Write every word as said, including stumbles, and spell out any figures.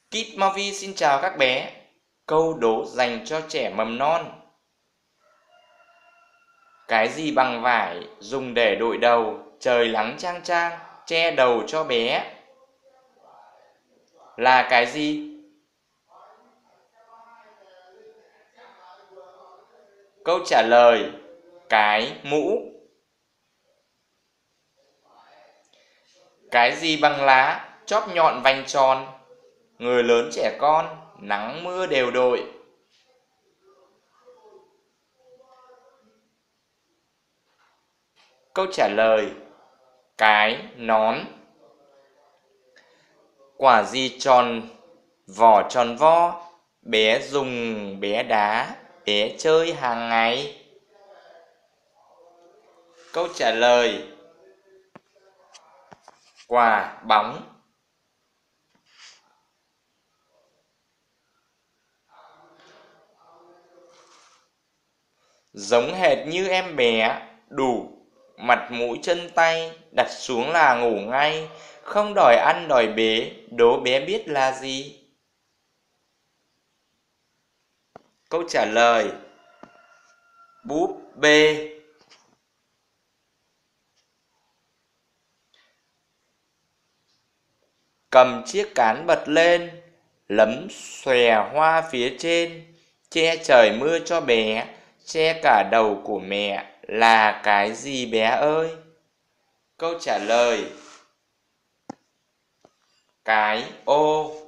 Kid Movi xin chào các bé. Câu đố dành cho trẻ mầm non. Cái gì bằng vải dùng để đội đầu, trời nắng chang chang, che đầu cho bé? Là cái gì? Câu trả lời: cái mũ. Cái gì bằng lá, chóp nhọn vành tròn, người lớn trẻ con, nắng mưa đều đội? Câu trả lời: cái nón. Quả gì tròn vỏ tròn vo, bé dùng bé đá, bé chơi hàng ngày? Câu trả lời: quả bóng. Giống hệt như em bé, đủ mặt mũi chân tay, đặt xuống là ngủ ngay, không đòi ăn đòi bế, đố bé biết là gì? Câu trả lời: búp bê. Cầm chiếc cán bật lên, lấm xòe hoa phía trên, che trời mưa cho bé, che cả đầu của mẹ, là cái gì bé ơi? Câu trả lời: cái ô.